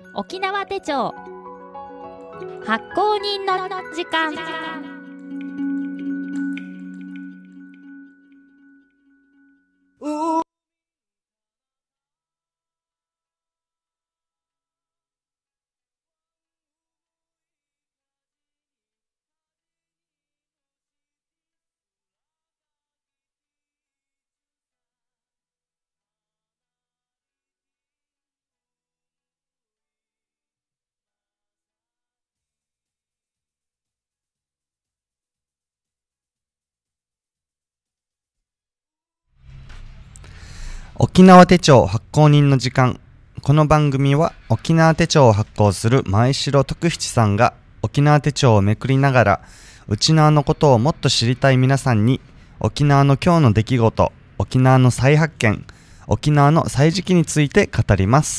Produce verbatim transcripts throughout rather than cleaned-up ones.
沖縄手帳発行人の時間。 沖縄手帳発行人の時間。この番組は沖縄手帳を発行する前城徳七さんが沖縄手帳をめくりながら沖縄のことをもっと知りたい皆さんに沖縄の今日の出来事、沖縄の再発見、沖縄の歳時記について語ります。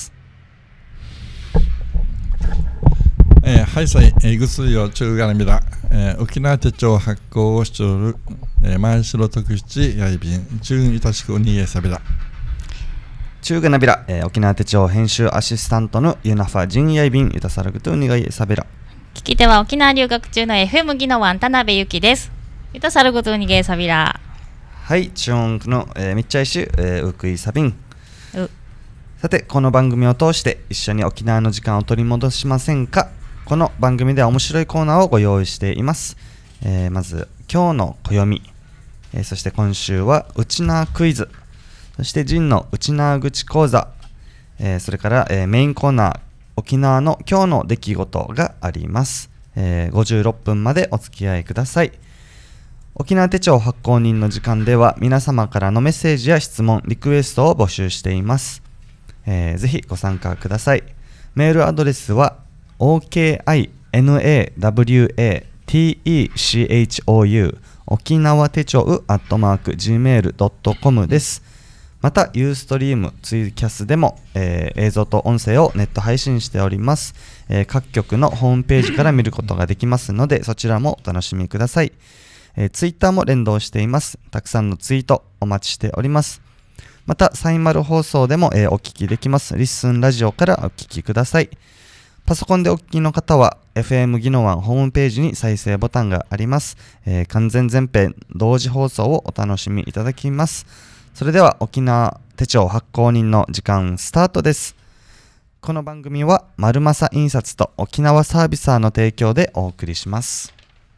えー、はいさい、えー、ぐすいよ中がらみだ、えー、沖縄手帳発行をしておる、えー、前城徳七やいびん中いたしくおにげさびだ中がなびら、えー、沖縄手帳編集アシスタントのユナファジンヤイビンユタサラグトゥニガイサビラ。 聞き手は沖縄留学中の エフエム 技能ワン田辺ゆきです。ユタサラグトゥニゲサビラ。 はい、チョンクの、えー、みっちゃいし、えー、ウクイサビン。 うさて、この番組を通して一緒に沖縄の時間を取り戻しませんか。この番組では面白いコーナーをご用意しています。えー、まず今日の暦、えー、そして今週はウチナークイズ、そしてジンのウチナー口講座、えー、それから、えー、メインコーナー沖縄の今日の出来事があります。えー、ごじゅうろっぷんまでお付き合いください。沖縄手帳発行人の時間では皆様からのメッセージや質問、リクエストを募集しています。えー、ぜひご参加ください。メールアドレスはオーケーアイエヌエーダブリューエーティーイーシーエイチオーユー 沖縄手帳アットマーク ジーメールドットコム です。またユーストリームツイキャスでも、えー、映像と音声をネット配信しております。えー、各局のホームページから見ることができますのでそちらもお楽しみください。えー、ツイッターも連動しています。たくさんのツイートお待ちしております。またサイマル放送でも、えー、お聞きできます。リッスンラジオからお聞きください。パソコンでお聞きの方は エフエム 技能ワンホームページに再生ボタンがあります。えー、完全全編同時放送をお楽しみいただきます。それでは沖縄手帳発行人の時間スタートです。この番組は丸正印刷と沖縄サービサーの提供でお送りします。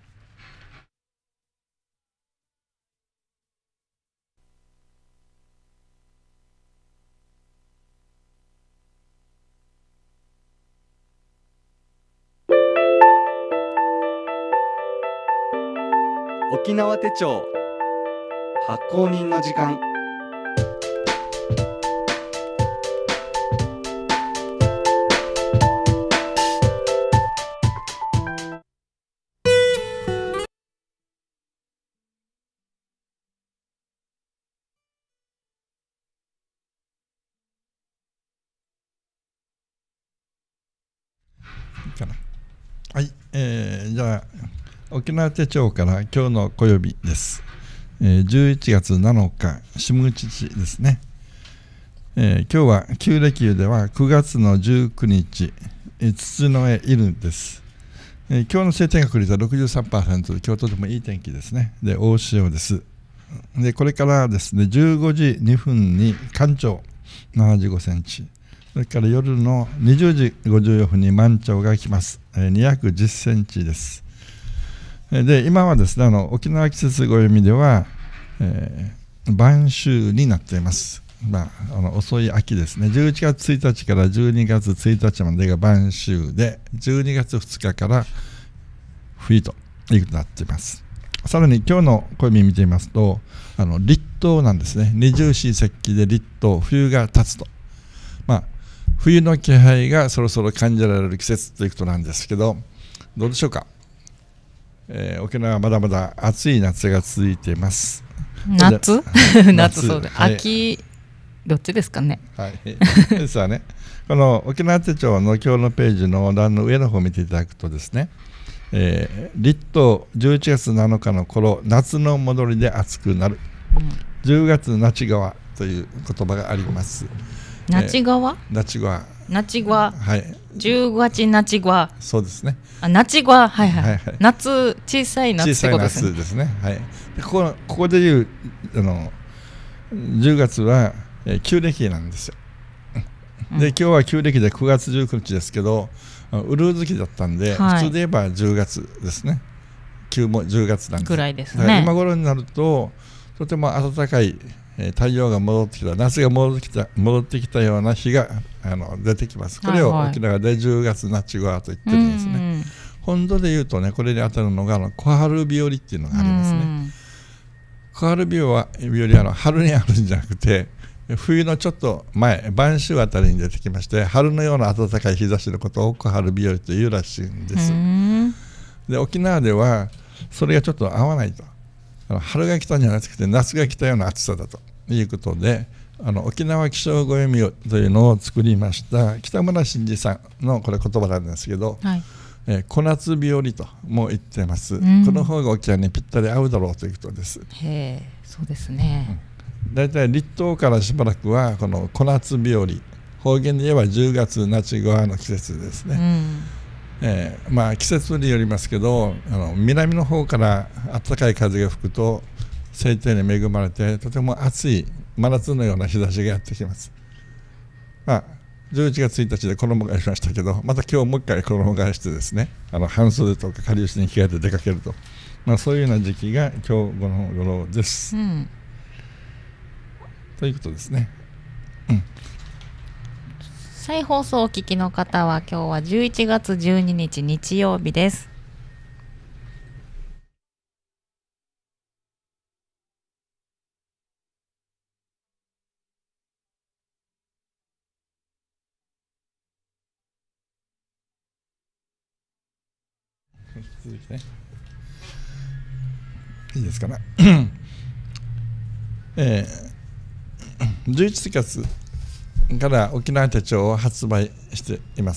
沖縄手帳発行人の時間。 かなはい、えー、じゃあ沖縄手帳から今日の暦です。えー、じゅういちがつなのか下口地ですね。えー、今日は旧暦ではくがつのじゅうくにち、えー、土の絵いるです。えー、今日の晴天確率は ろくじゅうさんパーセント、今日とてもいい天気ですね。で大潮です。でこれからですねじゅうごじにふんに干潮ななじゅうごセンチ、それから夜のにじゅうじごじゅうよんふんに満潮が来ます。えー、にひゃくじゅっセンチです。で今はですねあの沖縄季節暦では、えー、晩秋になっています。まあ、あの遅い秋ですね。じゅういちがつついたちからじゅうにがつついたちまでが晩秋でじゅうにがつふつかから冬ということになっています。さらに今日の暦見てみますとあの立冬なんですね。二十四節気で立冬、冬が経つと、まあ冬の気配がそろそろ感じられる季節ということなんですけど、どうでしょうか。えー、沖縄はまだまだ暑い夏が続いています。 夏夏, 夏そうで、はい、秋どっちですかね。 はいですわね。この沖縄手帳の今日のページの欄の上の方を見ていただくとですね、えー、立冬じゅういちがつなのかの頃夏の戻りで暑くなる、うん、じゅうがつ那智川という言葉があります。 那智川那智川那智川はいじゅうがつ那智川そうですねあ那智川はいはい、 はいはい、 夏小さい夏ってことですね。 小さい夏ですね。はい。でここここでいうあのじゅうがつは、えー、旧暦なんですよ。で今日は旧暦でくがつじゅうくにちですけど、うるう月だったんで、はい、普通で言えばじゅうがつですね。旧もじゅうがつなんです。 ぐらいですね。 今頃になるととても暖かい、えー、太陽が戻ってきた夏が戻ってきた戻ってきたような日があの出てきます。これを沖縄でじゅうがつ那智川と言ってるんですね。はいはい、本土で言うとねこれに当たるのがあの小春日和っていうのがありますね。小春日和はあの春にあるんじゃなくて冬のちょっと前晩秋あたりに出てきまして春のような暖かい日差しのことを小春日和というらしいんです。で沖縄ではそれがちょっと合わないとあの春が来たんじゃなくて夏が来たような暑さだということであの沖縄気象暦というのを作りました北村新司さんのこれ言葉なんですけど、はいえー、小夏日和とも言ってます、うん、この方が沖縄にぴったり合うだろうということです。 へえそうですね、 だいたい立冬からしばらくはこの小夏日和方言で言えばじゅうがつ那智川の季節ですね、うんえーまあ、季節によりますけどあの南の方から暖かい風が吹くと晴天に恵まれてとても暑い真夏のような日差しがやってきます、まあ、じゅういちがつついたちで衣替えしましたけどまた今日もう一回衣替えしてですねあの半袖とかかりゆしに着替えて出かけると、まあ、そういうような時期が今日この頃です、うん、ということですね、うん再放送をお聞きの方は今日はじゅういちがつじゅうににち日曜日です。 続きねいいですかねえー、じゅういちがつから沖縄手帳を発売しています。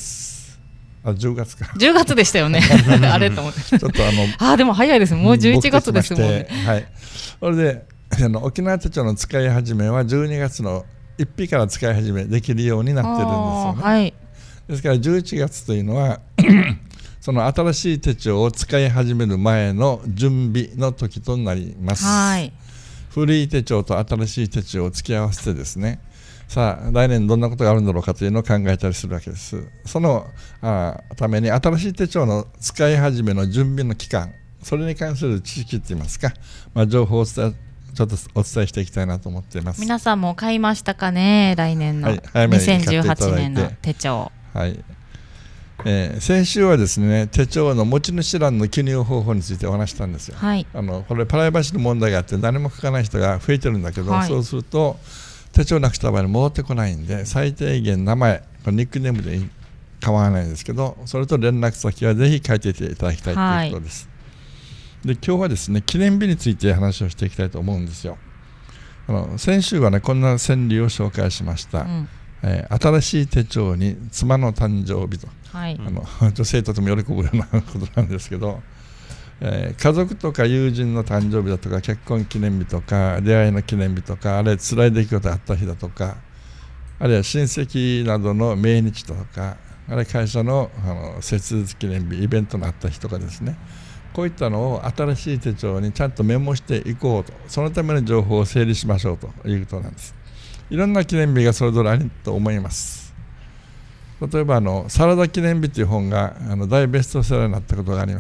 あ、じゅうがつか。 じゅうがつでしたよね。あれと思って。ちょっとあの。 あ、でも早いです。もうじゅういちがつですもんね。 はい。それであの沖縄手帳の使い始めはじゅうにがつのついたちから使い始めできるようになってるんですよね。はい、ですからじゅういちがつというのはその新しい手帳を使い始める前の準備の時となります。はい。古い手帳と新しい手帳を付き合わせてですね。さあ来年どんなことがあるんだろうかというのを考えたりするわけです。そのあために新しい手帳の使い始めの準備の期間それに関する知識といいますか、まあ、情報を伝えちょっとお伝えしていきたいなと思っています。 皆さんも買いましたかね来年の、はい、にせんじゅうはちねんの手帳。はいえー、先週はですね手帳の持ち主欄の記入方法についてお話したんですよ。はい、あのこれプライバシーの問題があって何も書かない人が増えてるんだけど、はい、そうすると手帳なくした場合に戻ってこないんで最低限名前ニックネームで構わないんですけどそれと連絡先はぜひ書いていていただきたいということです。はい、で今日はですね記念日について話をしていきたいと思うんですよ。あの先週はねこんな川柳を紹介しました、うんえー、新しい手帳に妻の誕生日と、はい、あの女性とても喜ぶようなことなんですけどえー、家族とか友人の誕生日だとか結婚記念日とか出会いの記念日とかあるいは辛い出来事があった日だとかあるいは親戚などの命日とかあるいは会社の、あの設立記念日イベントのあった日とかですねこういったのを新しい手帳にちゃんとメモしていこうとそのための情報を整理しましょうということなんです。いろんな記念日がそれぞれあると思います。例えばあのサラダ記念日という本があの大ベストセラーになったことがあります。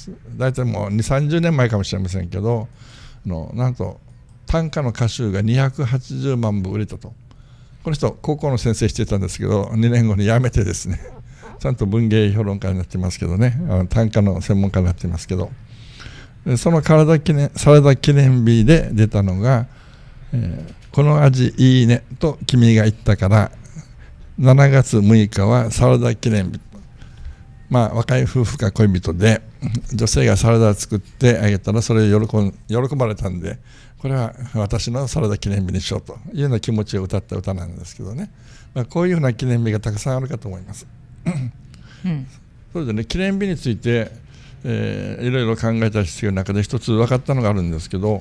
大体もうにじゅう、さんじゅうねんまえかもしれませんけどあのなんと短歌の歌集がにひゃくはちじゅうまんぶ売れたと。この人高校の先生してたんですけどにねんごに辞めてですねちゃんと文芸評論家になってますけどねあの短歌の専門家になってますけどそのサラダ記念、サラダ記念日で出たのが、えー、この味いいねと君が言ったからしちがつむいかはサラダ記念日。まあ若い夫婦か恋人で女性がサラダを作ってあげたらそれを喜ん喜ばれたんでこれは私のサラダ記念日にしようというような気持ちを歌った歌なんですけどね、まあ、こういうふうな記念日がたくさんあるかと思います、うん、それでね記念日について、えー、いろいろ考えたりしている中で一つ分かったのがあるんですけど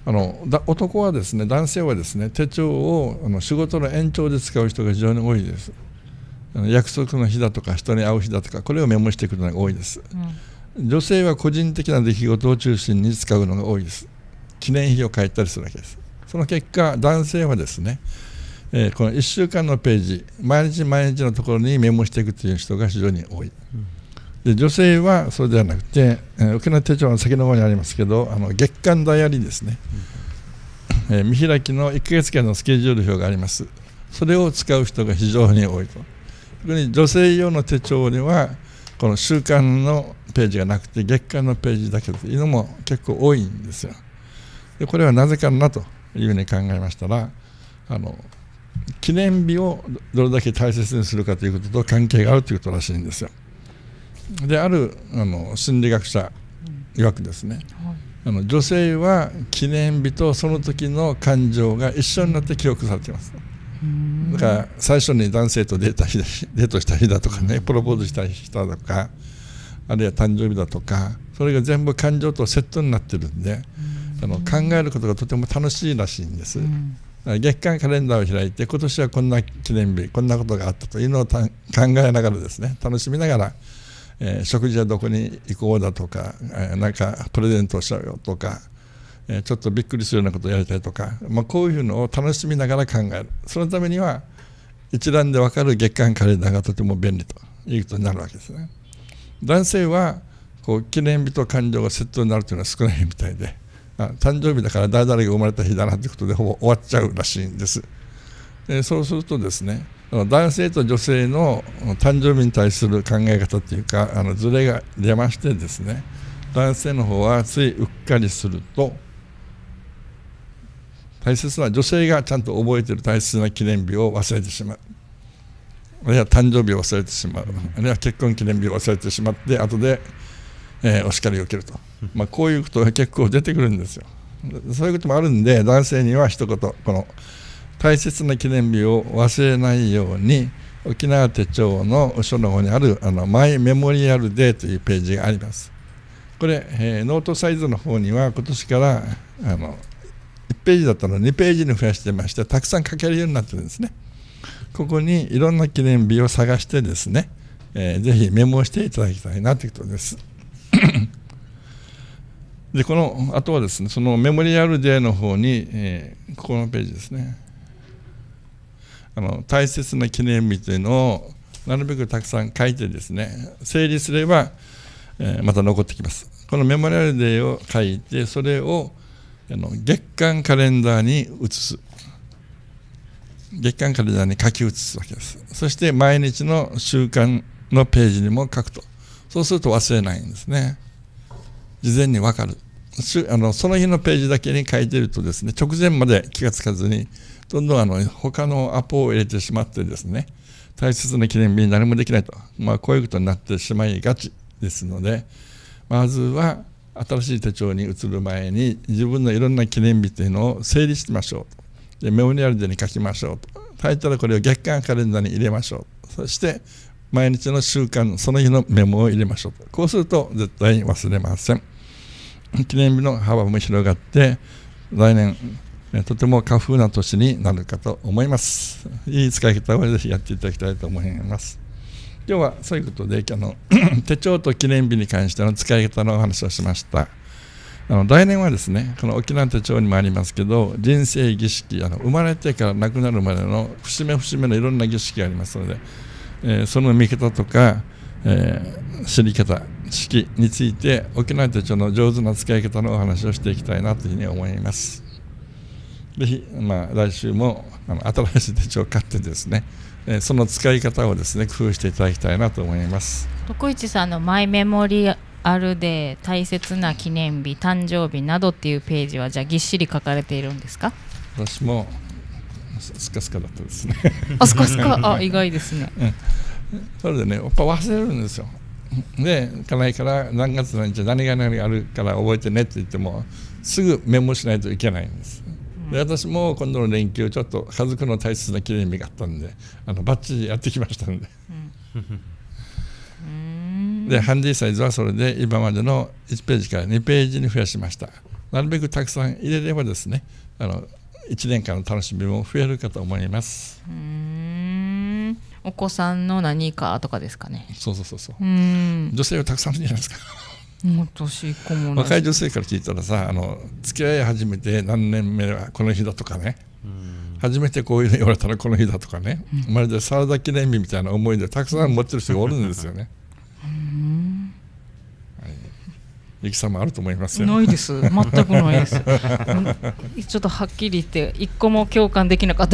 あのだ男はですね、男性はですね、手帳をあの仕事の延長で使う人が非常に多いです。あの約束の日だとか人に会う日だとか、これをメモしていくのが多いです、うん、女性は個人的な出来事を中心に使うのが多いです。記念碑を書いたりするわけです。その結果、男性はですね、えー、このいっしゅうかんのページ、毎日毎日のところにメモしていくという人が非常に多い、うん、で女性はそうではなくて、えー、沖縄手帳の先の方にありますけど、あの月間ダイアリーですね、うん、えー、見開きのいっかげつかんのスケジュール表があります。それを使う人が非常に多いと。特に女性用の手帳にはこの週間のページがなくて月間のページだけというのも結構多いんですよ。でこれはなぜかなというふうに考えましたら、あの記念日をどれだけ大切にするかということと関係があるということらしいんですよ。であるあの心理学者曰くですね、あの女性は記念日とその時の感情が一緒になって記憶されています。だから最初に男性とデートデートした日だとかね、プロポーズした日だとか、あるいは誕生日だとか、それが全部感情とセットになってるんで、あの考えることがとても楽しいらしいんです。月間カレンダーを開いて、今年はこんな記念日、こんなことがあったというのを考えながらですね、楽しみながら、えー、食事はどこに行こうだとか、えー、なんかプレゼントをしちゃうよとか、えー、ちょっとびっくりするようなことをやりたいとか、まあ、こういうのを楽しみながら考える。そのためには一覧で分かる月間カレンダーがとても便利ということになるわけですね。男性はこう記念日と感情がセットになるというのは少ないみたいで、あ、誕生日だから誰々が生まれた日だなということでほぼ終わっちゃうらしいんです。でそうするとですね、男性と女性の誕生日に対する考え方というか、あのズレが出ましてですね、男性の方はついうっかりすると、大切な女性がちゃんと覚えている大切な記念日を忘れてしまう、あるいは誕生日を忘れてしまう、あるいは結婚記念日を忘れてしまって後で、えー、お叱りを受けると、まあ、こういうことが結構出てくるんですよ。そういうこともあるんで、男性には一言、この大切な記念日を忘れないように、沖縄手帳の後ろの方にあるあのマイメモリアルデーというページがあります。これ、えー、ノートサイズの方には今年からあのいちページだったのをにページに増やしてまして、たくさん書けるようになってるんですね。ここにいろんな記念日を探してですね、えー、ぜひメモをしていただきたいなということです。でこのあとはですね、そのメモリアルデーの方に、えー、ここのページですね、あの大切な記念日というのをなるべくたくさん書いてですね、整理すれば、えー、また残ってきます。このメモリアルデーを書いて、それをあの月間カレンダーに移す、月間カレンダーに書き写すわけです。そして毎日の習慣のページにも書くと。そうすると忘れないんですね。事前に分かる。あのその日のページだけに書いているとですね、直前まで気がつかずにどんどんあの他のアポを入れてしまってですね、大切な記念日に何もできないと、まあ、こういうことになってしまいがちですので、まずは新しい手帳に移る前に自分のいろんな記念日というのを整理してみましょうと。でメモリアルデーに書きましょうと。書いたらこれを月間カレンダーに入れましょう。そして毎日の習慣、その日のメモを入れましょうと。こうすると絶対に忘れません。記念日の幅も広がって、来年とても過風な年になるかと思います。いい使い方をぜひやっていただきたいと思います。今日はそういうことで、あの手帳と記念日に関しての使い方のお話をしました。あの来年はですね、この沖縄手帳にもありますけど、人生儀式、あの生まれてから亡くなるまでの節目節目のいろんな儀式がありますので、えー、その見方とか、えー、知り方、式について沖縄手帳の上手な使い方のお話をしていきたいなというふうに思います。ぜひ、まあ、来週もあの新しい手帳を買ってですね、えー、その使い方をですね工夫していただきたいなと思います。 徳一さんのマイメモリアルで大切な記念日、誕生日などっていうページはじゃあぎっしり書かれているんですか？ 私もスカスカだったですね。 あ、スカスカ、あ、意外ですね。 うん、それでね、やっぱ忘れるんですよ。で、家内から何月何日何が何があるから覚えてねって言ってもすぐメモしないといけないんです。で、私も今度の連休ちょっと家族の大切な記念日があったんで、あのバッチリやってきましたんで。うん、でハンディサイズはそれで今までのいちページからにページに増やしました。 なるべくたくさん入れればですね、あのいちねんかんの楽しみも増えるかと思います。 うーん、お子さんの何かとかですかね。 そうそうそうそう。 うーん、 女性はたくさんいるじゃないですか。 もう年子もなし若い女性から聞いたらさ、あの付き合い始めて何年目はこの日だとかね、初めてこういうの言われたらこの日だとかね、うん、まるでサラダ記念日みたいな思いでたくさん持ってる人がおるんですよね。 うんはい、ゆきさんもあると思いますよ。 ないです、全くないです。ちょっとはっきり言って一個も共感できなかった。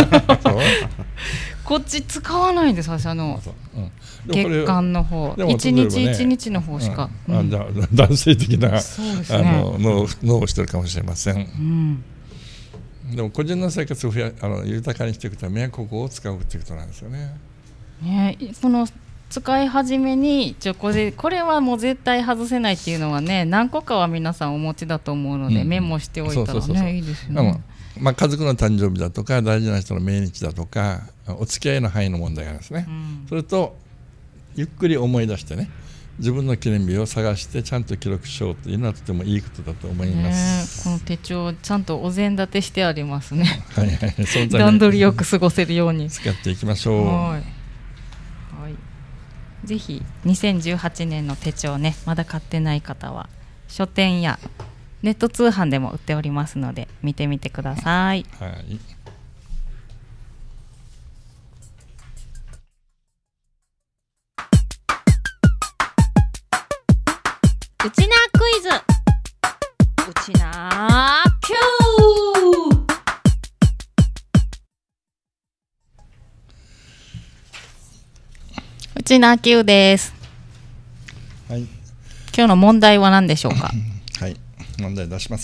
こっち使わないんです、私あの月間の方、一日一日の方しか。 うん、あ、じゃあ男性的な、そうですね、あの脳脳をしてるかもしれません。うんでも個人の生活をあの豊かにしていくためにはここを使うということなんですよね。 ね、この使い始めにちょこれこれはもう絶対外せないっていうのはね、何個かは皆さんお持ちだと思うので、うん、メモしておいたらねいいですよね。 まあ、家族の誕生日だとか大事な人の命日だとかお付き合いの範囲の問題があるんですね。うん、それとゆっくり思い出してね、自分の記念日を探してちゃんと記録しようというのはとてもいいことだと思います。 ね、この手帳ちゃんとお膳立てしてありますね。 はいはい、そのために段取りよく過ごせるように使っていきましょう。 はい、はい、ぜひにせんじゅうはちねんの手帳ね、まだ買ってない方は書店やネット通販でも売っておりますので見てみてください。 はい、 うちなクイズ、うちなきゅう。うちなきゅうです。 はい、 今日の問題は何でしょうか。 はい、問題出します。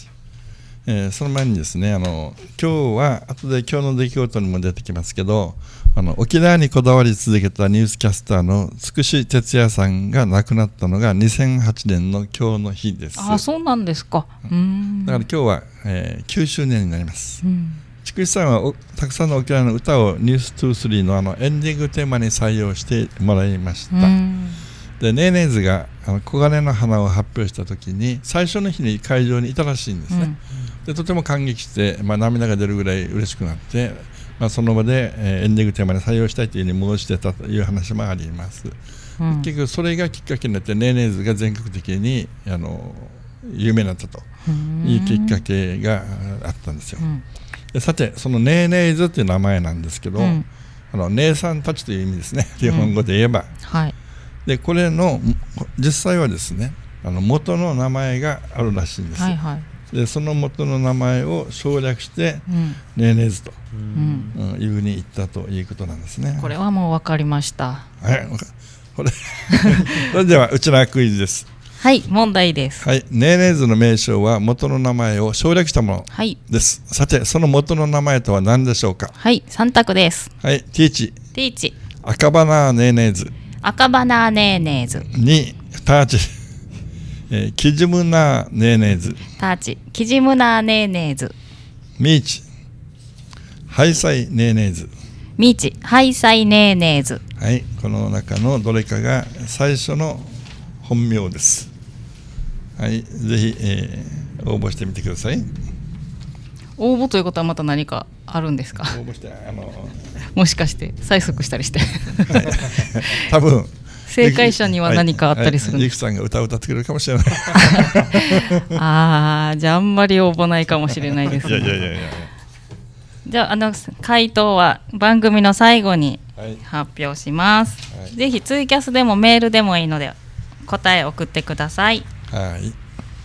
えー、その前にですね、あの今日は後で今日の出来事にも出てきますけど、あの沖縄にこだわり続けたニュースキャスターのつくし哲也さんが亡くなったのがにせんはちねんの今日の日です。 あ、そうなんですか。うーん、 だから今日は、えー、きゅうしゅうねんになります。うん、つくしさんはおたくさんの沖縄の歌をニュースにじゅうさんのあのエンディングテーマに採用してもらいました。でネーネーズがあの黄金の花を発表した時に最初の日に会場にいたらしいんですね。うん、でとても感激して、まあ、涙が出るぐらい嬉しくなって、まあ、その場で、えー、エンディングテーマに採用したいというふうに戻してたという話もあります。うん、結局それがきっかけになってネーネーズが全国的にあの有名になったというきっかけがあったんですよ。うん、でさてそのネーネーズという名前なんですけど、うん、あの姉さんたちという意味ですね、日本語で言えば。うん、はい、でこれの実際はですね、あの元の名前があるらしいんです。はいはい、でその元の名前を省略して、うん、ネーネーズと、うんうん、いうふうに言ったということなんですね。 これはもう分かりました。 はい、これそれではうちなクイズです。 はい、問題です。 はい、ネーネーズの名称は元の名前を省略したものです。はい、さてその元の名前とは何でしょうか。 はい、さん択です。 はい、ティーチ、 ティーチ、 赤バナーネーネーズ、 赤バナーネーネーズ、 にターチ、えー、キジムナーネーネーズ、 ターチ、キジムナーネーネーズ、 ミーチ、ハイサイネーネーズ、 ミーチ、ハイサイネーネーズ。 はい、この中のどれかが最初の本名です。はい、ぜひ、えー、応募してみてください。 応募ということはまた何かあるんですか。 応募してあのもしかして催促したりして、はい、 多分正解者には何かあったりするんですか。 ゆきさんが歌を歌ってくれるかもしれない。 ああ、じゃああんまり応募ないかもしれないですね。 いやいやいやいや。 じゃあ、あの回答は番組の最後に発表します。はい、ぜひツイキャスでもメールでもいいので答え送ってください。 はい。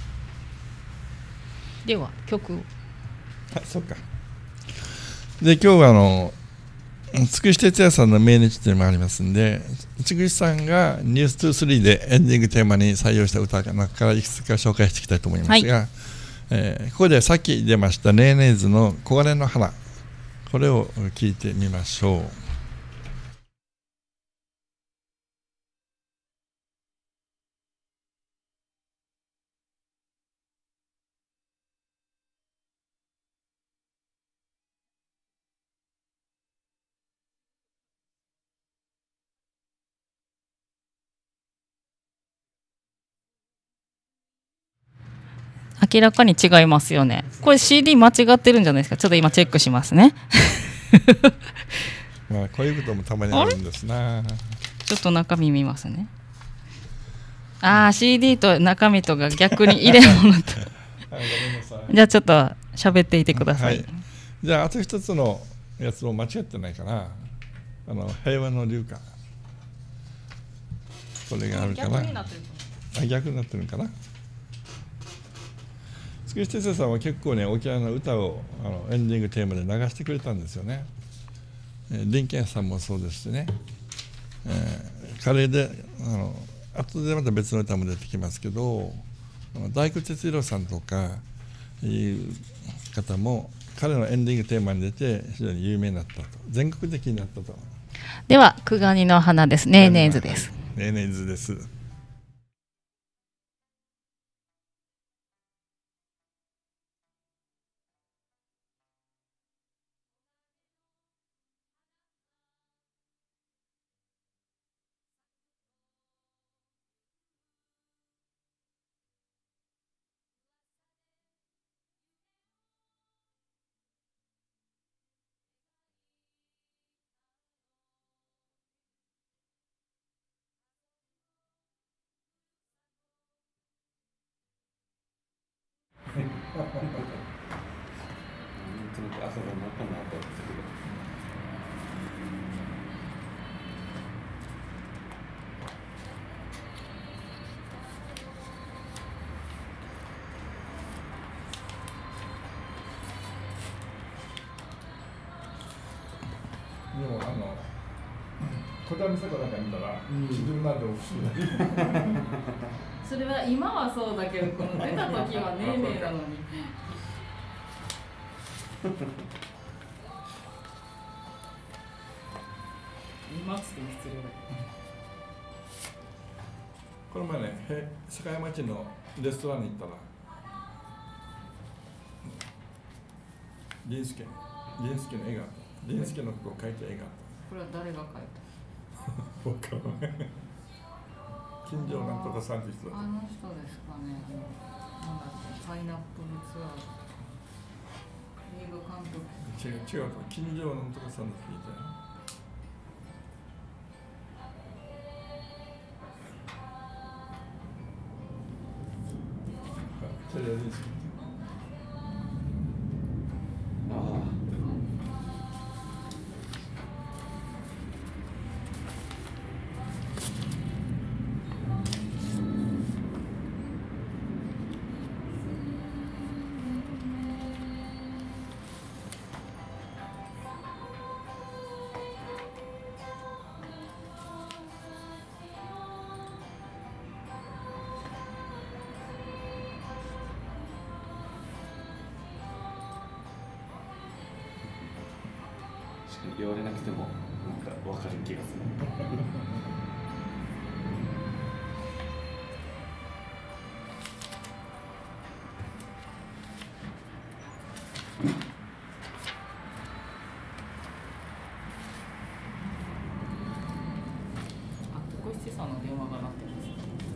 では曲を。 あ、そうか。で今日はあのつくし哲也さんの命日というのもありますんで、つくしさんがニュースにじゅうさんでエンディングテーマに採用した歌の中からいくつか紹介していきたいと思いますが、はい、えー、ここでさっき出ましたネーネーズの黄金の花、これを聞いてみましょう。 明らかに違いますよね。これ シーディー 間違ってるんじゃないですか。ちょっと今チェックしますね。 まあこういうこともたまにあるんですな。 ちょっと中身見ますね。ああ シーディー と中身とが逆に入れ物とじゃあちょっと喋っていてください、はい、 じゃああと一つのやつも間違ってないかな。あの平和の流歌、これがあるかな。逆になってるかな。あ、逆になってるかな。つくし哲也さんは結構ね、沖縄の歌をあのエンディングテーマで流してくれたんですよね。えー、林健さんもそうですしね、えー、カレーであの後でまた別の歌も出てきますけど、大工哲弘さんとかいう方も彼のエンディングテーマに出て非常に有名になったと、全国的になったと。 ではクガニの花です。ネーネーズです。 ネーネーズです。でもあの小田美佐子なんか見たら自分なんでも不思議な。 それは今はそうだけど、この出た時はねえねえなのに。今つっても失礼だけど。 この前ね、堺町のレストランに行ったら、林助林助の絵があった。林助のことを描いた絵があった。 これは誰が描いた？わからない。金城なんとかさんって人だ。 あの人ですかね。なんだっけ、パイナップルツアー。映画監督。 違う違うと、金城なんとかさんって聞いたよ。それは林助。ああ。 言われなくてもなんか分かる気がする。 あ、小石さんの電話が鳴ってます。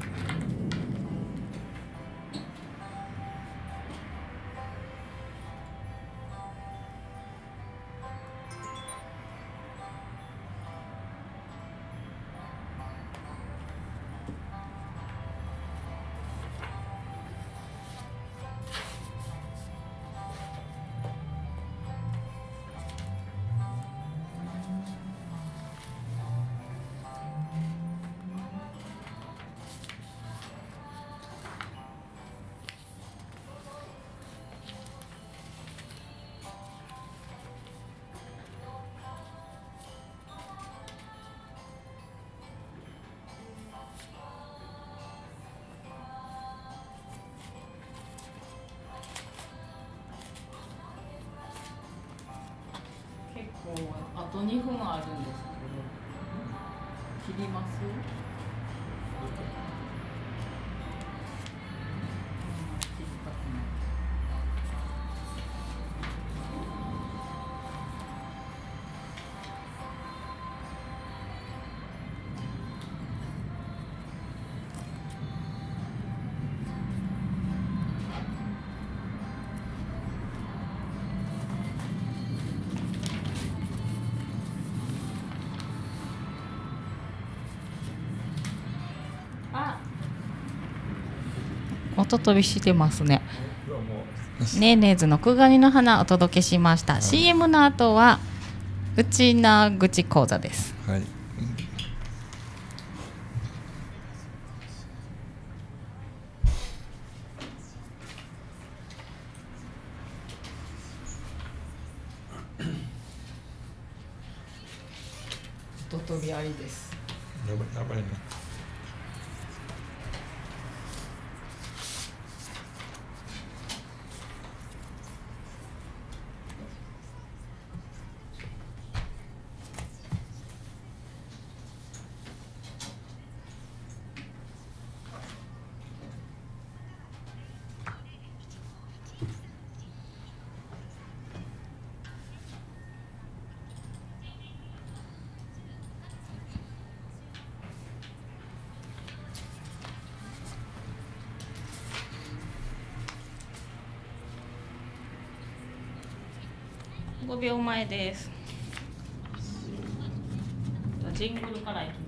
あとにふんあるんですけど、切ります？ 音飛びしてますね。ネーネーズのクガニの花お届けしました。はい、シーエム の後は内名口講座です。はい。音飛びありです。 やばいやばいね。 ごびょうまえです。ジングルからいき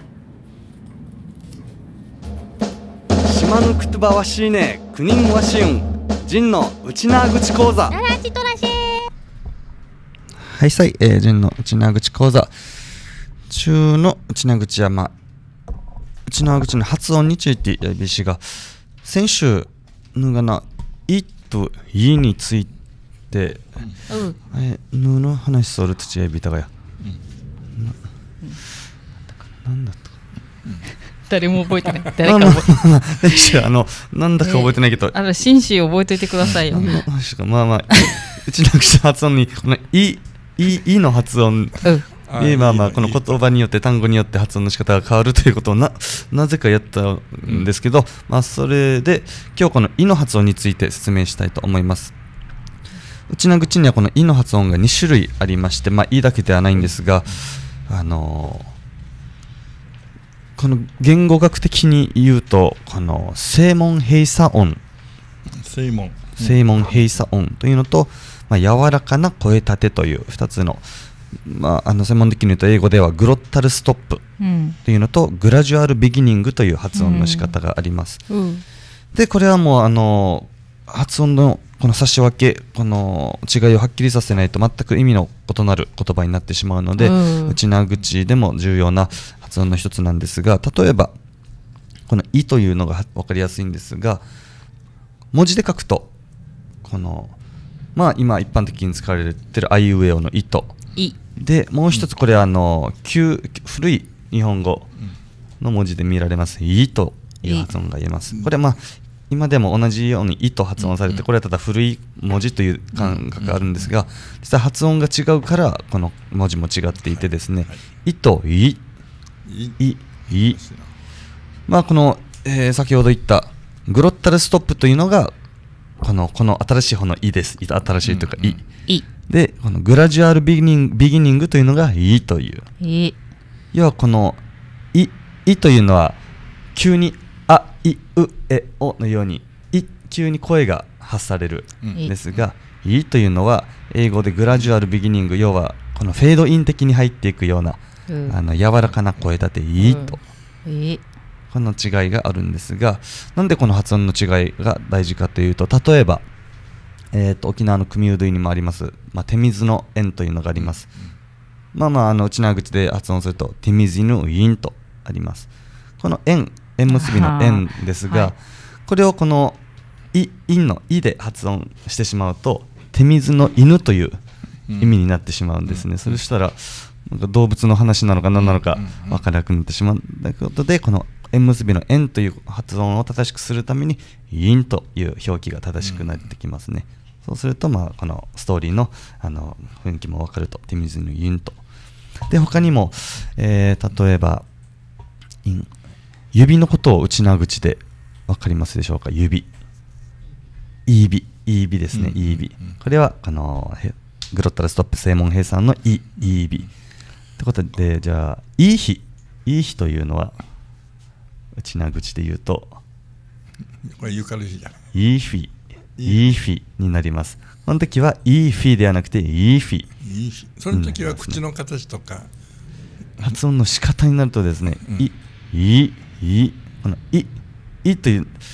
ます。 島のくとばわしいね、くにんわしゅん、ジンの内縄口講座。 ララチトラシェ。 はいさい、えー、ジンの内縄口講座。中の内縄口はまあ内縄口の発音についてやびしが、先週ぬがな、いといについてで、うん、えぬの話するとちやびたがや、うん、な, なんだったか、 うん、誰も覚えてない。誰か覚えてない。 あのなんだか覚えてないけど、 えー、あの紳士覚えておいてくださいよ。 まあまあうちの口の発音にこのいいいの発音、うん、まあまあこの言葉によって単語によって発音の仕方が変わるということを な, なぜかやったんですけど、うん、まあそれで今日このいの発音について説明したいと思います。内縄口にはこのいの発音がに種類ありまして、まあいだけではないんですが、あのー、この言語学的に言うとこの声門閉鎖音、 声門声門閉鎖音というのと、まあ、柔らかな声立てというふたつの、まあ、あの専門的に言うと英語ではグロッタルストップというのと、うん、グラジュアルビギニングという発音の仕方があります、うんうん、でこれはもうあの発音のこの差し分け、この違いをはっきりさせないと全く意味の異なる言葉になってしまうので、うん、内縄口でも重要な発音の一つなんですが、例えばこの「い」というのが分かりやすいんですが、文字で書くとこのまあ今一般的に使われているあいうえおの「い」といで、もう一つこれはあの旧古い日本語の文字で見られます「い」という発音が言えます。これはまあ今でも同じように「い」と発音されて、これはただ古い文字という感覚があるんですが、実は発音が違うからこの文字も違っていてですね、「い」と「い」「い」「い」、まあこの、えー、先ほど言ったグロッタルストップというのがこのこの新しい方の「い」です。新しいというか「い」で、このグラジュアルビギニング、ビギニングというのが「い」という、要はこの「い」「い」というのは急にあいうえおのようにい急に声が発されるんですが、うん、いというのは英語でグラジュアルビギニング、要はこのフェードイン的に入っていくような、うん、あの柔らかな声立ていと、うん、この違いがあるんですが、なんでこの発音の違いが大事かというと、例えば、えー、と沖縄の組うどいにもあります、まあ、手水の円というのがあります、うん、まあまああの内縄口で発音すると手水のインとあります。この円縁結びの円ですが、はい、これをこのい、いのいで発音してしまうと手水の犬という意味になってしまうんですね、うん、それしたらなんか動物の話なのか何なのか分からなくなってしまうということで、この縁結びの円という発音を正しくするためにインという表記が正しくなってきますね、うん、そうするとまあこのストーリー の, あの雰囲気も分かると、手水のインと。で他にも、えー、例えばイン指のことを内縄口で分かりますでしょうか。指、いいび、いいびですね、いいび。これはあのグロッタルストップ声門閉鎖のい、いいび。ってことで、じゃあいい日、いい日というのは内縄口で言うと、 これゆかる日じゃない。 いいフィ、いいフィになります。この時はいいフィではなくていいフィ。 いいフィ。その時は口の形とか、 うん、発音の仕方になるとですね、うん、い、いいいこのいいという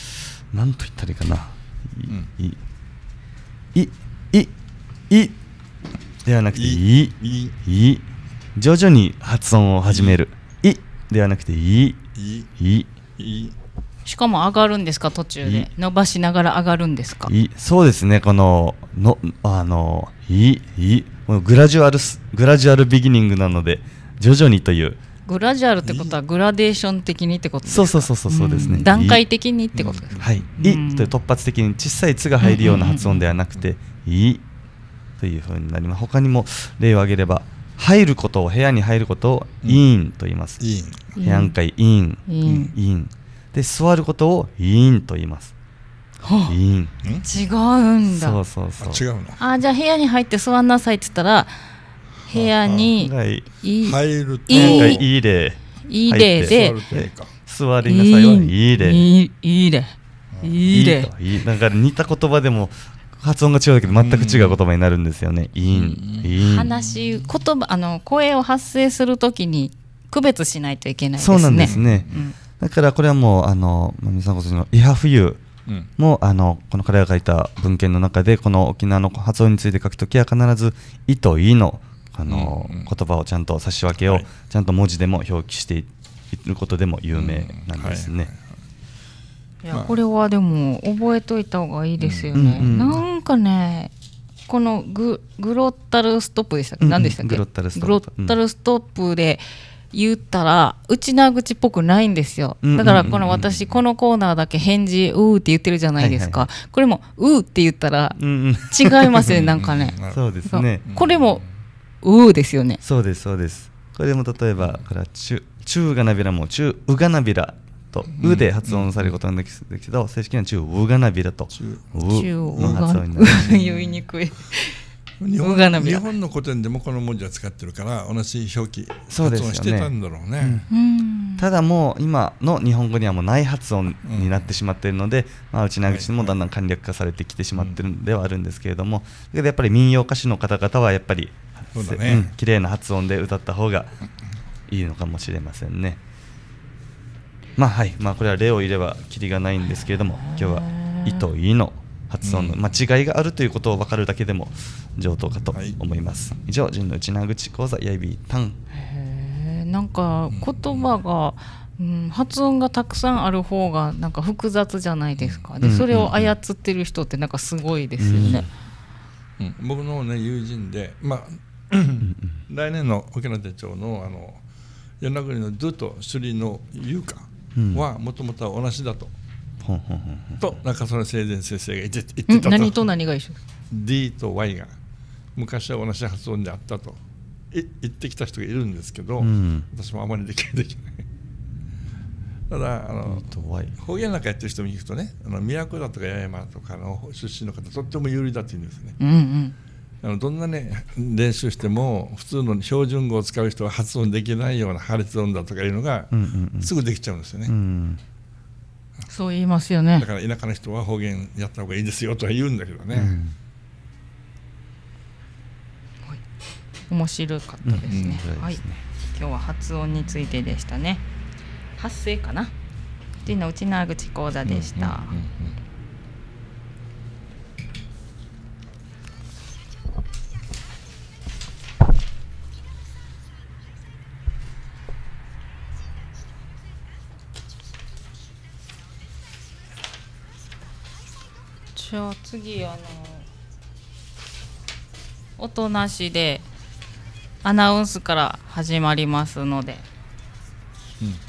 なんと言ったらいいかな、 うん、 いいいいいではなくていいいいい徐々に発音を始めるいではなくていいいいいしかも上がるんですか、途中で伸ばしながら上がるんですか。 いそうですね、こののあのいいいいもうグラジュアルスグラジュアルビギニングなので徐々にという、 グラジュアルってことはグラデーション的にってことですか。 そうそうそうそうそうですね、 ん段階的にってことですか。 はい、いという突発的に小さい「つ」が入るような発音ではなくて「い」というふうになります。他にも例を挙げれば、入ることを部屋に入ることを「イーン」と言います。 いい部屋んかいイーンいいんイーンで、座ることをイーンと言います。 はイーン違うんだ。 そうそうそうあ違うのあ、じゃあ部屋に入って座んなさいって言ったら部屋にはいいい入るといいなんかいいでいい例座でるといいか座りなさいはいいでいいいい例いい例といいなんか似た言葉でも発音が違うだけど全く違う言葉になるんですよね。イーンイーン話言葉あの声を発声するときに区別しないといけないですね。 そうなんですね、 うんだからこれはもうあの皆さんご存知のイハフユうんもあのこの彼が書いた文献の中でこの沖縄の発音について書くときは必ず「い」と「い」のあの、 うんうん言葉をちゃんと差し分けをはいちゃんと文字でも表記していることでも有名なんですね。 いやまあこれはでも覚えといた方がいいですよね。 うんうんなんかねこのググロッタルストップでしたっけ、 うんうん何でしたっけ、 グロッタルストップグロッタルストップで言ったら内縄口っぽくないんですよ。 うんうんうんうんだからこの私このコーナーだけ返事うーって言ってるじゃないですか、 はいこれもうーって言ったらうんうん違いますねなんかねうんそうですね。 これもうーですよね。 そうですそうです。これも例えばこれは中中がなびらも中うがなびらとうで発音されることなんですけど、正式には中うがなびらと中う中うのが発音になる。 言いにくい。 日うがなびら本日本の古典でもこの文字は使ってるから同じ表記そうですよね発音してたんだろうね。 うんただもう今の日本語にはもうない発音になってしまっているので、まあ、内縄口もだんだん簡略化されてきてしまっているんではあるんですけれども、だけどやっぱり民謡歌手の方々はやっぱりそうだねうん綺麗な発音で歌った方がいいのかもしれませんね。まあはいまあこれは例を入ればキリがないんですけれども、今日は「い」と「い」の発音の間違いがあるということを分かるだけでも上等かと思います。以上、陣の内縄口講座やいびたん。 へーなんか言葉が、うん、発音がたくさんある方がなんか複雑じゃないですか。でうんそれを操ってる人ってなんかすごいですよね。 うん僕の、ね、友人で、まあ、来年の沖縄手帳のあの与那国のドゥとシュリの優香はもともとは同じだと、 ほんほんほんほんと中曽根生前先生が言って言ってうんたと。 何と何が一緒？ D と Y が昔は同じ発音であったとい言ってきた人がいるんですけど、 うん私もあまりできないできないただあのと Y 方言なんかやってる人も聞くとね、あの都だとか八重山とかの出身の方とっても有利だって言うんですね。 うんうんあのどんなね練習しても普通の標準語を使う人は発音できないような破裂音だとかいうのがうんうんうんすぐできちゃうんですよね、 うんそう言いますよねだ。から田舎の人は方言やった方がいいですよとは言うんだけどね、 うん面白かったですね。 うんうん面白はいいですね。 今日は発音についてでしたね。発声かな。陣の内縄口講座でした。 うんうんうんじゃあ次あの音なしでアナウンスから始まりますので、 うんうん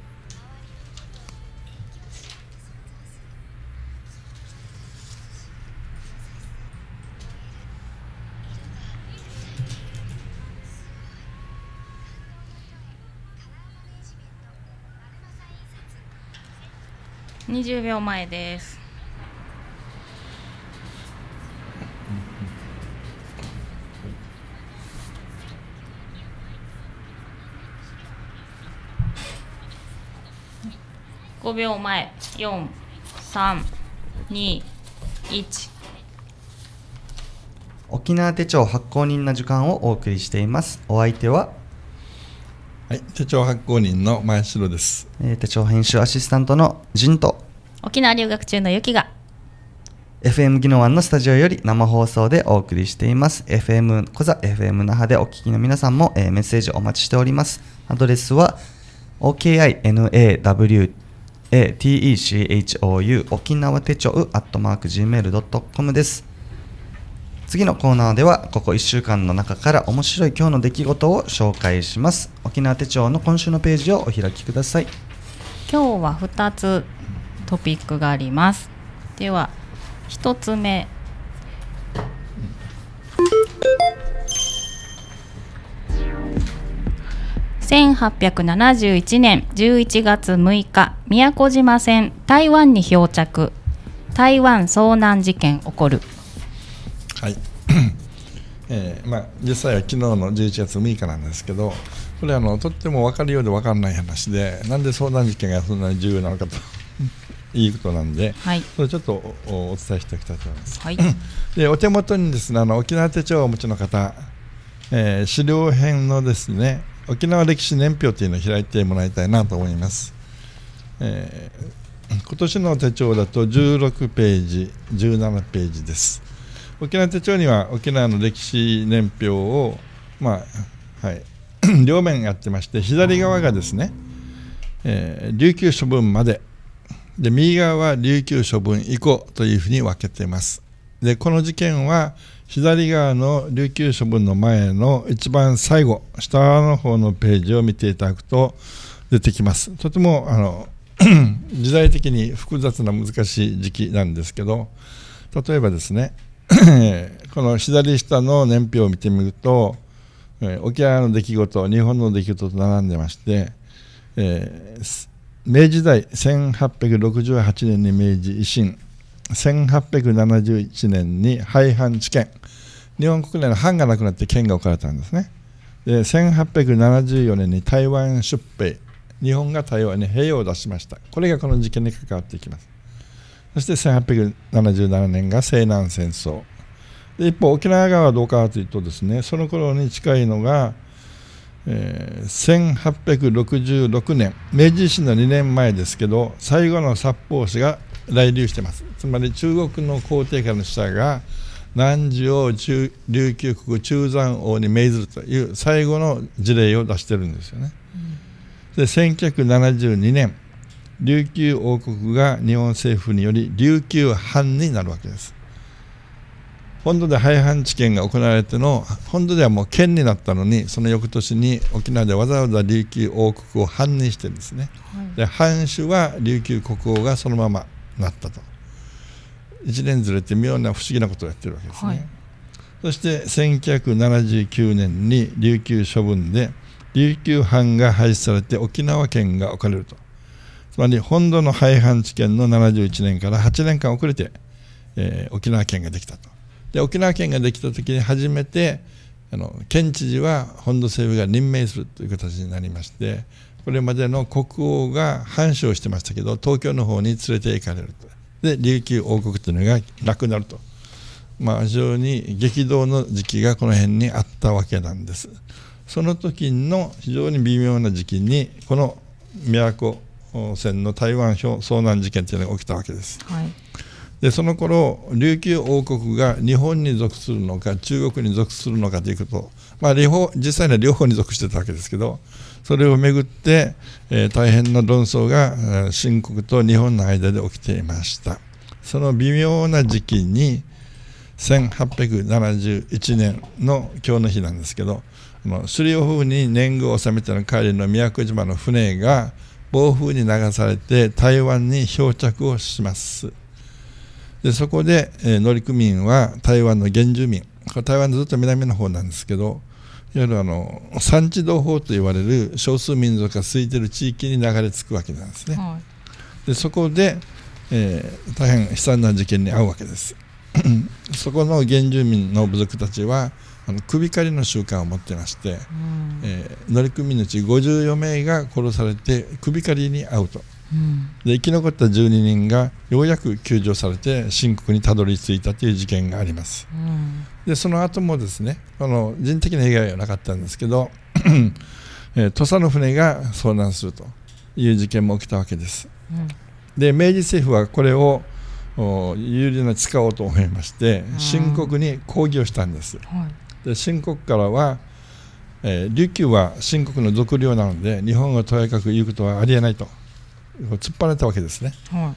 にじゅうびょうまえです。ごびょうまえ、よん、さん、に、いち。 沖縄手帳発行人の時間をお送りしています。お相手は、 はい、手帳発行人の前城です。 えー手帳編集アシスタントの陣と、 沖縄留学中のゆきがエフエム 宜野湾のスタジオより生放送でお送りしています。 エフエム コザ エフエム 那覇でお聞きの皆さんも、えー、メッセージお待ちしております。アドレスは オーケーアイエヌエーダブリューエーティーイーシーエイチオーユー 沖縄手帳アットマーク ジーメールドットコム です。次のコーナーではここいっしゅうかんの中から面白い今日の出来事を紹介します。沖縄手帳の今週のページをお開きください。 今日はふたつトピックがあります。ではひとつめ、せんはっぴゃくななじゅういちねんじゅういちがつむいか、宮古島船台湾に漂着、台湾遭難事件起こる。 はい、えーまあ、実際は昨日のじゅういちがつむいかなんですけど、これはあのとっても分かるようで分からない話で、なんで遭難事件がそんなに重要なのかということなんで、はい、それちょっと お, お伝えしておきたいと思います。はい、でお手元にですね、あの沖縄手帳をお持ちの方、えー、資料編のですね沖縄歴史年表というのを開いてもらいたいなと思います。えー、今年の手帳だとじゅうろくページじゅうななページです。沖縄手帳には沖縄の歴史年表を、まあはい、両面やってまして、左側がですね、えー、琉球処分までで、右側は琉球処分以降というふうに分けています。でこの事件は左側の琉球処分の前の一番最後、下の方のページを見ていただくと出てきます。とてもあの時代的に複雑な難しい時期なんですけど、例えばですねこの左下の年表を見てみると、えー、沖縄の出来事、日本の出来事と並んでまして、えー、明治時代せんはっぴゃくろくじゅうはちねんに明治維新、せんはっぴゃくななじゅういちねんに廃藩置県、日本国内の藩がなくなって県が置かれたんですね。でせんはっぴゃくななじゅうよねんに台湾出兵、日本が台湾に兵を出しました。これがこの事件に関わっていきます。そしてせんはっぴゃくななじゅうななねんが西南戦争で、一方沖縄側はどうかというとですね、その頃に近いのが、えー、せんはっぴゃくろくじゅうろくねん、明治維新のにねんまえですけど、最後の札幌市が来留しています。つまり中国の皇帝からの使者が汝を中琉球国中山王に命ずるという最後の事例を出してるんですよね。うん、でせんきゅうひゃくななじゅうにねん、琉球王国が日本政府により琉球藩になるわけです。本土で廃藩置県が行われての、本土ではもう県になったのに、その翌年に沖縄でわざわざ琉球王国を藩にしてですね、はい、で藩主は琉球国王がそのままなったと、いちねんずれて妙な不思議なことをやってるわけですね。はい、そしてせんきゅうひゃくななじゅうきゅうねんに琉球処分で琉球藩が廃止されて沖縄県が置かれると。つまり本土の廃藩置県のななじゅういちねんからはちねんかん遅れて、えー、沖縄県ができたと。で沖縄県ができた時に初めてあの県知事は本土政府が任命するという形になりまして、これまでの国王が藩主をしてましたけど東京の方に連れて行かれると。で琉球王国というのがなくなると、まあ、非常に激動の時期がこの辺にあったわけなんです。その時の非常に微妙な時期にこの宮古船の台湾遭難事件というのが起きたわけです。はい、でその頃琉球王国が日本に属するのか中国に属するのかということ、まあ、両方実際には両方に属してたわけですけど、それをめぐって、えー、大変な論争が清国と日本の間で起きていました。その微妙な時期にせんはっぴゃくななじゅういちねんの今日の日なんですけど、首里風に年貢を納めての帰りの宮古島の船が暴風に流されて台湾に漂着をします。でそこで、えー、乗組員は台湾の原住民、これ台湾のずっと南の方なんですけど、いわゆるあの山地同胞と言われる少数民族が空いている地域に流れ着くわけなんですね。はい、でそこで、えー、大変悲惨な事件に遭うわけです。そこの原住民の部族たちはあの首狩りの習慣を持っていまして、うんえー、乗組員のうちごじゅうよめいが殺されて首狩りに遭うと。うん、で生き残ったじゅうににんがようやく救助されて清国にたどり着いたという事件があります。うん、でその後もですね、あの人的な被害はなかったんですけどえー、土佐の船が遭難するという事件も起きたわけです。うん、 で明治政府はこれを有利な使おうと思いまして清国に抗議をしたんです。はい、で清国からは、えー、琉球は清国の属領なので日本がとやかく言うことはありえないと突っ張られたわけですね。はい、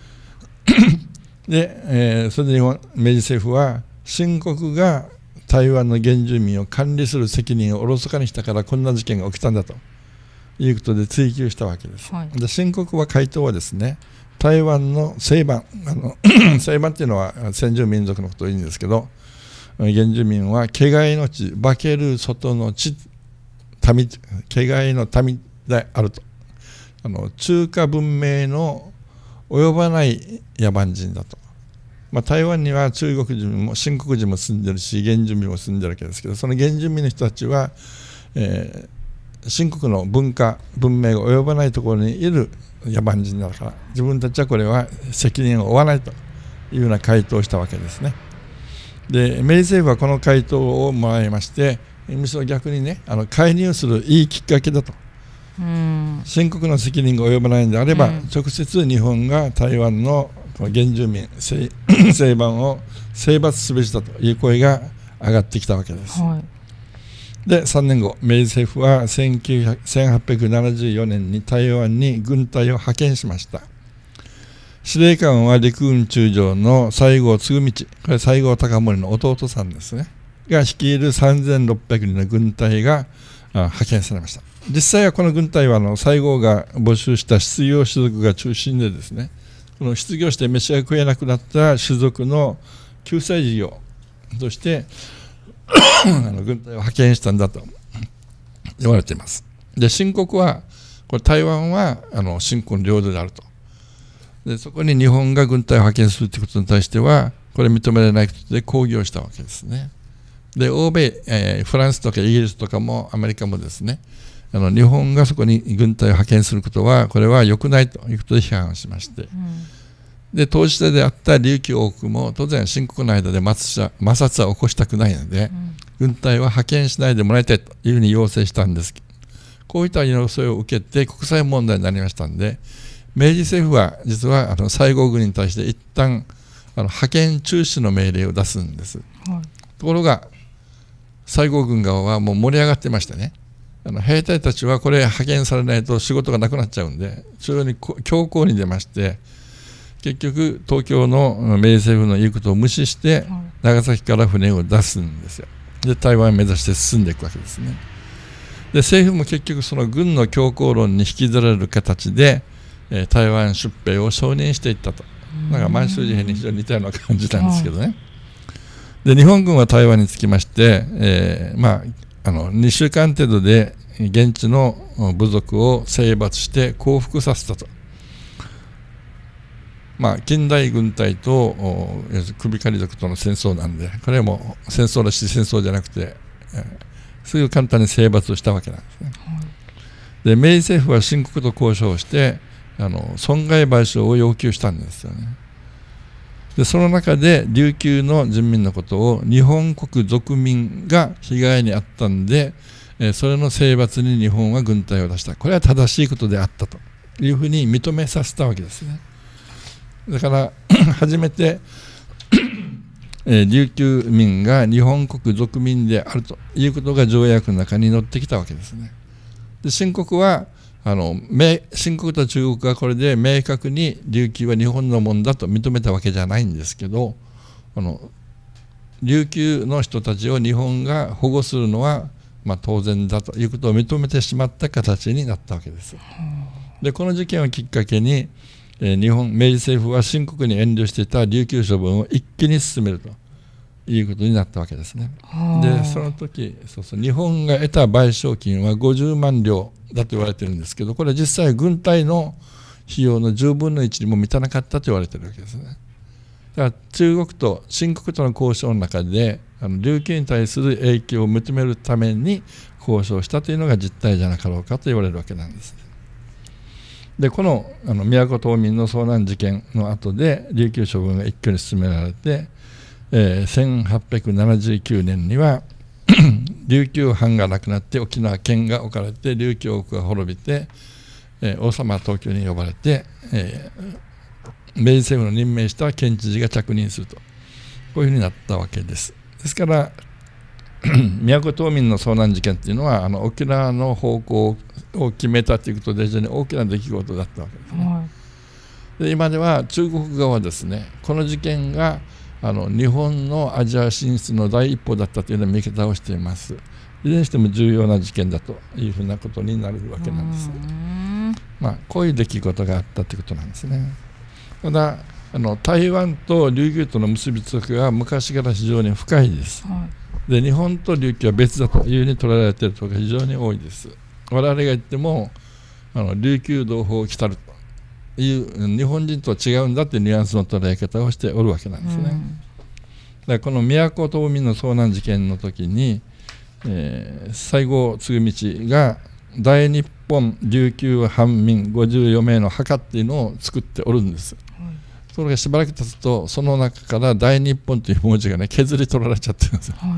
で、えー、それで日本明治政府は清国が台湾の原住民を管理する責任をおろそかにしたからこんな事件が起きたんだということで追及したわけです。はい、で清国は回答はですね、台湾の西番、あの西番っていうのは先住民族のことを言うんですけど、原住民は毛がいの地、化ける外の地、民、毛がいの民であると。あの中華文明の及ばない野蛮人だと。まあ、台湾には中国人も新国人も住んでるし原住民も住んでるわけですけど、その原住民の人たちは、えー、新国の文化文明が及ばないところにいる野蛮人だから自分たちはこれは責任を負わないというような回答をしたわけですね。で明治政府はこの回答をもらいまして、むしろ逆にね、あの介入するいいきっかけだと。新国の責任が及ばないのであれば、うん、直接日本が台湾の原住民西番を征伐すべしだという声が上がってきたわけです。はい、でさんねんご、明治政府はせんはっぴゃくななじゅうよねんに台湾に軍隊を派遣しました。司令官は陸軍中将の西郷嗣道、これ西郷隆盛の弟さんですねが率いるさんぜんろっぴゃくにんの軍隊が派遣されました。実際はこの軍隊はあの西郷が募集した失業種族が中心でですね、この失業して飯が食えなくなった種族の救済事業としてあの軍隊を派遣したんだと言われています。で清国はこれ台湾はあの新婚領土であると。でそこに日本が軍隊を派遣するということに対してはこれ認められないことで抗議をしたわけですね。で欧米、えー、フランスとかイギリスとかもアメリカもですね、あの日本がそこに軍隊を派遣することはこれは良くないということで批判をしまして、うん、で当事者であった琉球王国も当然清国の間で摩擦摩擦は起こしたくないので、うん、軍隊は派遣しないでもらいたいというふうに要請したんです。こういった要請を受けて国際問題になりましたので、明治政府は実はあの西郷軍に対して一旦あの派遣中止の命令を出すんです。はい、ところが西郷軍側はもう盛り上がってましてね、あの兵隊たちはこれ派遣されないと仕事がなくなっちゃうんで非常に強硬に出まして、結局東京の明治政府の言うことを無視して長崎から船を出すんですよ。で台湾を目指して進んでいくわけですね。で政府も結局その軍の強硬論に引きずられる形で、えー、台湾出兵を承認していったと。なんか満州事変に非常に似たような感じなんですけどね。で日本軍は台湾につきまして、えー、まああのにしゅうかん程度で現地の部族を征伐して降伏させたと。まあ近代軍隊と首狩り族との戦争なんで、これはもう戦争らしい戦争じゃなくて、えー、すぐ簡単に征伐をしたわけなんですね。で明治政府は清国と交渉してあの損害賠償を要求したんですよね。でその中で琉球の人民のことを日本国属民が被害に遭ったんで、えー、それの征伐に日本は軍隊を出した。これは正しいことであったというふうに認めさせたわけですね。だから初めてえー、琉球民が日本国属民であるということが条約の中に載ってきたわけですね。で清国はあの清国と中国がこれで明確に琉球は日本のものだと認めたわけじゃないんですけど、あの琉球の人たちを日本が保護するのは、まあ、当然だということを認めてしまった形になったわけです。でこの事件をきっかけに、えー、日本明治政府は清国に遠慮していた琉球処分を一気に進めるということになったわけですね。でその時そうそう日本が得た賠償金はごじゅうまんりょうだと言われてるんですけど、これは実際軍隊の費用のじゅうぶんのいちにも満たなかったと言われてるわけですね。だから中国と清国との交渉の中であの琉球に対する影響を認めるために交渉したというのが実態じゃなかろうかと言われるわけなんです。でこのあの宮古島民の遭難事件の後で琉球処分が一挙に進められて、えー、せんはっぴゃくななじゅうきゅうねんには琉球藩がなくなって沖縄県が置かれて琉球王国が滅びて、えー、王様は東京に呼ばれて、えー、 明治政府の任命した県知事が着任すると、こういうふうになったわけです。ですから宮古島民の遭難事件っていうのはあの沖縄の方向を決めたということで非常に大きな出来事だったわけですね。はい、で今では中国側はですね、この事件があの日本のアジア進出の第一歩だったというような見方をしています。いずれにしても重要な事件だというふうなことになるわけなんです。まあ、こういう出来事があったということなんですね。ただあの台湾と琉球との結びつきは昔から非常に深いです。はい、で日本と琉球は別だというふうに捉えられているところが非常に多いです。我々が言ってもあの琉球同胞来たるという日本人とは違うんだというニュアンスの捉え方をしておるわけなんですね。うん、だからこの宮古島民の遭難事件の時に、えー、西郷嗣道が大日本琉球藩民ごじゅうよんめいの墓っていうのを作っておるんです。はい、それがしばらく経つとその中から大日本という文字がね削り取られちゃってるんですよ。はい、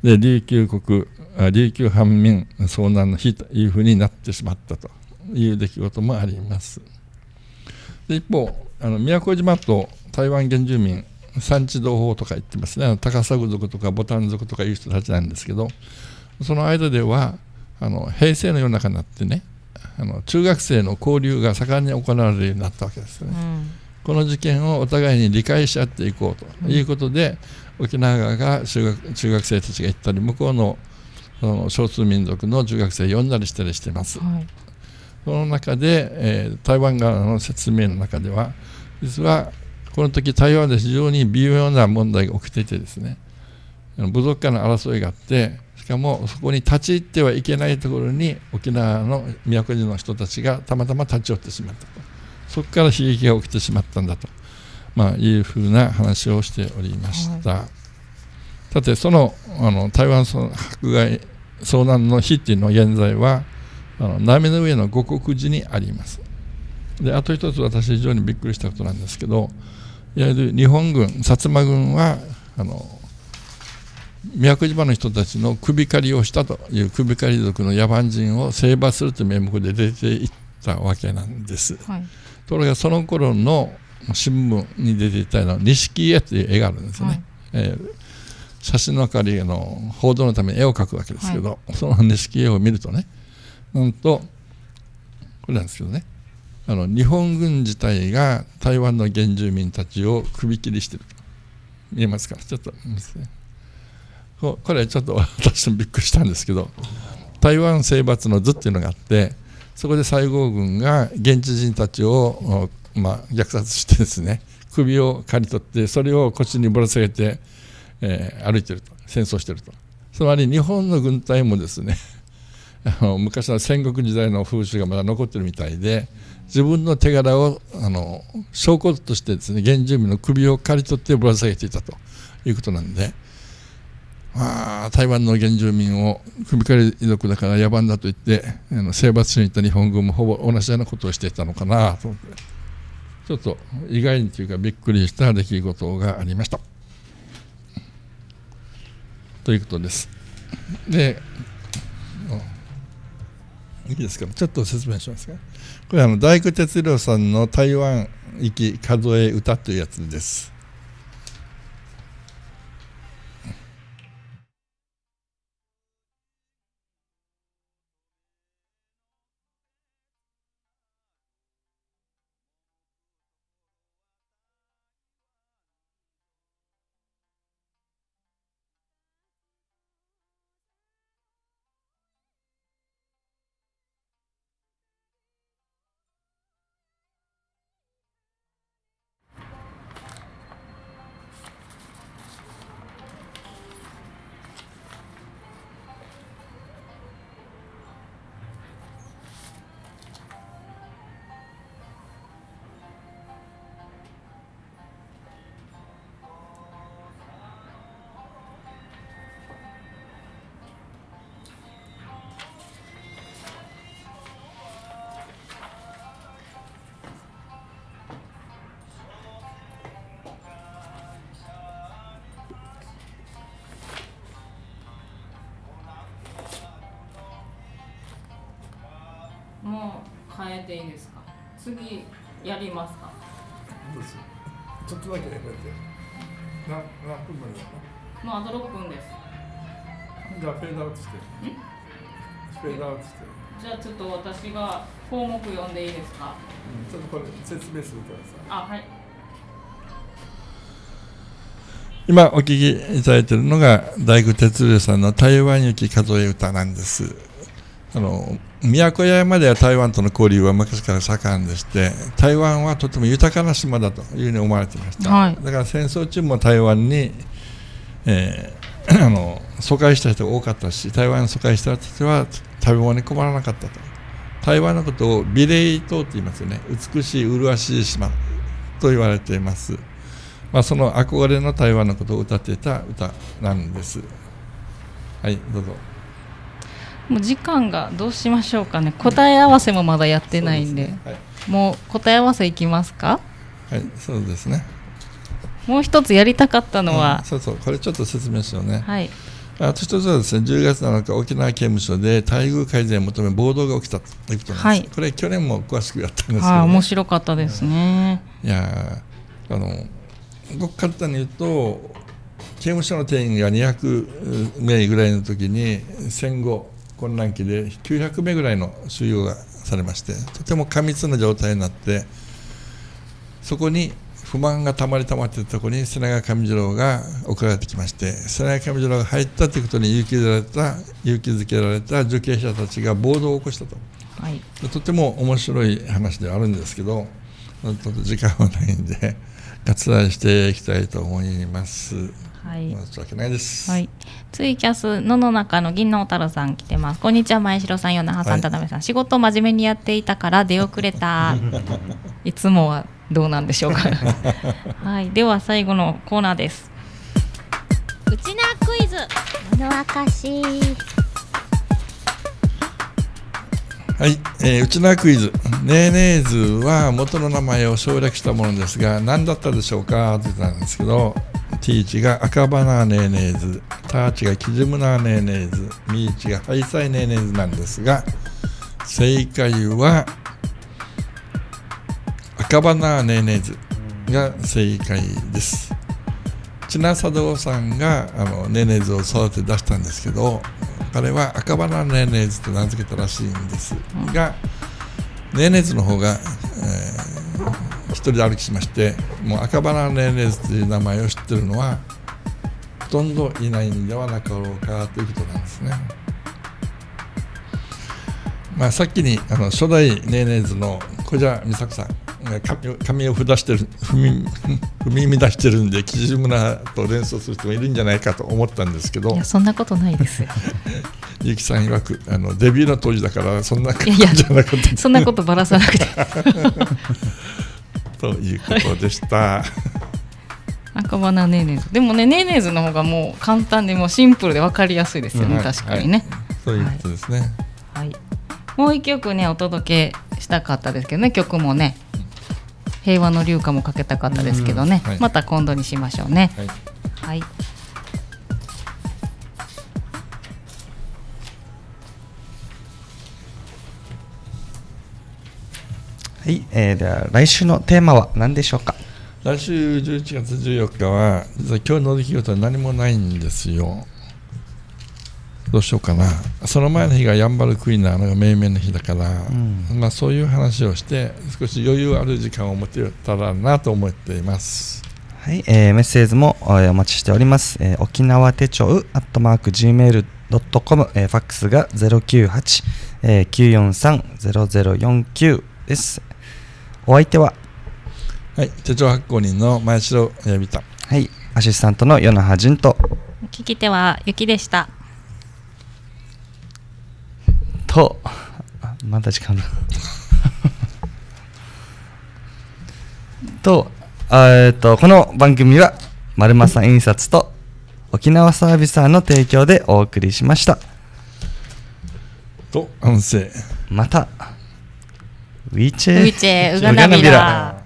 で琉球国琉球藩民遭難の日というふうになってしまったという出来事もあります。で一方あの宮古島と台湾原住民産地同胞とか言ってますね。あの高砂族とかボタン族とかいう人たちなんですけど、その間ではあの平成の世の中になってね、あの中学生の交流が盛んに行われるようになったわけですよね。うん、この事件をお互いに理解し合っていこうということで、うん、沖縄側が中学、中学生たちが行ったり向こうの、その少数民族の中学生を呼んだりしたりしてます。はい、その中で、えー、台湾側の説明の中では実はこの時台湾で非常に微妙な問題が起きていてですね、部族間の争いがあって、しかもそこに立ち入ってはいけないところに沖縄の宮古島の人たちがたまたま立ち寄ってしまったと、そこから悲劇が起きてしまったんだと、まあ、いうふうな話をしておりました。はい、さてその、あの台湾迫害遭難の日っていうのは現在はあの波の上の五国寺にあります。であと一つ私非常にびっくりしたことなんですけど、いわゆる日本軍薩摩軍はあの宮古島の人たちの首狩りをしたという首狩り族の野蛮人を征伐するという名目で出ていったわけなんです。はい、ところがその頃の新聞に出ていたのは錦絵という絵があるんですね。はい、えー、写真の明かりの報道のために絵を描くわけですけど、はい、その錦絵を見るとね、なんとこれなんですけどね、あの日本軍自体が台湾の原住民たちを首切りしていると見えますか。ちょっと見ますね。これはちょっと私もびっくりしたんですけど、台湾征伐の図っていうのがあって、そこで西郷軍が現地人たちを、まあ、虐殺してですね、首を刈り取ってそれを腰にぶら下げて、えー、歩いていると、戦争していると。つまり日本の軍隊もですねあの昔の戦国時代の風習がまだ残っているみたいで、自分の手柄をあの証拠としてですね、原住民の首を刈り取ってぶら下げていたということなんで、まあ、台湾の原住民を首狩り族だから野蛮だと言ってあの征伐しに行った日本軍もほぼ同じようなことをしていたのかなと思って、ちょっと意外にというかびっくりした出来事がありましたということです。で、いいですか、ちょっと説明しますか。これはあの大工哲郎さんの台湾行き数え歌というやつです。 もう変えていいですか。次やりますか。 です。ちょっとだけやめて。な何分までだの？もうあとろっぷんです。 じゃあフェードアウトして。フェードアウトして。 じゃあちょっと私が項目読んでいいですか？ うん、ちょっとこれ説明するからさ。 あ、はい。 今お聴きいただいているのが大工哲郎さんの台湾行き数え歌なんです。あの宮古屋までは台湾との交流は昔から盛んでして、台湾はとても豊かな島だというふうに思われていました、はい、だから戦争中も台湾に、えー、あの疎開した人が多かったし、台湾に疎開した人たちは食べ物に困らなかったと。台湾のことを美麗島と言いますよね。美しい麗しい島と言われています。まあ、その憧れの台湾のことを歌っていた歌なんです。はい、どうぞ。 もう時間がどうしましょうかね。答え合わせもまだやってないんで、ね、はい、もう答え合わせいきますか。 はい、そうですね。 もう一つやりたかったのは、 うん、そうそう、これちょっと説明しようね。 はい。 あと一つはですね、じゅうがつなのか沖縄刑務所で待遇改善を求め暴動が起きたということなんです、はい、これ去年も詳しくやったんですけど、ね、 あ、面白かったですね。 いやあのごく簡単に言うと、刑務所の定員がにひゃくめいぐらいの時に戦後混乱期できゅうひゃくめいぐらいの収容がされまして、とても過密な状態になって、そこに不満がたまりたまっていたところに瀬長上次郎が送られてきまして、瀬長上次郎が入ったということに勇気づけられた勇気づけられた受刑者たちが暴動を起こしたと、はい、とても面白い話ではあるんですけど、ちょっと時間はないんで割愛していきたいと思います。はい、申し訳ないです。はい、 ツイキャスのの中の銀の太郎さん来てます。こんにちは、前城さん、与那覇さん、田辺さん、はい、仕事真面目にやっていたから出遅れたいつもはどうなんでしょうかはい、では最後のコーナーです。うちなクイズ物明かし。 はい、えー、うちなクイズ。ネーネーズは元の名前を省略したものですが、何だったでしょうかと言ったんですけど、ティーチが赤バナーネーネーズ、ターチがキジムナーネーネーズ、ミーチがハイサイネーネーズなんですが、正解は赤バナーネーネーズが正解です。千奈佐堂さんがあのネーネーズを育て出したんですけど、彼は赤バナーネーネーズと名付けたらしいんですが、ネーネーズの方が、えー、一人で歩きしまして、もう赤バナーネーネーズという名前を知っているのはほとんどいないんではなかろうかということなんですね。まあ、さっきにあの初代ネーネーズの小蛇美作さんが髪を踏してる踏み踏み乱してるんで、キジムナと連想する人もいるんじゃないかと思ったんですけど、 いやそんなことないですよゆきさん曰くあのデビューの当時だからそんな感じじゃなかった、 そんなことばらさなくてということでした赤バナネーネーズでもね、ネーネーズの方がもう簡単でもうシンプルで分かりやすいですよね、うん、確かにね、 はい、そういうことですね、 はいはい、もう一曲ねお届けしたかったですけどね、曲もね平和の流歌もかけたかったですけどね、はい、また今度にしましょうね。はい、はい、 はい、えー、では来週のテーマは何でしょうか。 来週じゅういちがつじゅうよっかは実は今日の出来事は何もないんですよ。どうしようかな。その前の日がヤンバルクイナの命名の日だから、うん、まあ、そういう話をして少し余裕ある時間を持てたらなと思っています。 はい、えー、メッセージもお待ちしております。えー、沖縄手帳アットマーク ジーメールドットコム、えー、ファックスが ゼロきゅうはち、きゅうよんさん ゼロゼロよんきゅう です。お相手は、 はい、手帳発行人の前城やびた、 はい、アシスタントの与那覇仁と聞き手はゆきでしたと、まだ時間だと、えー、とこの番組は丸政印刷と沖縄サービスーの提供でお送りしましたと音声またウィーチェウィーチェウガナビラ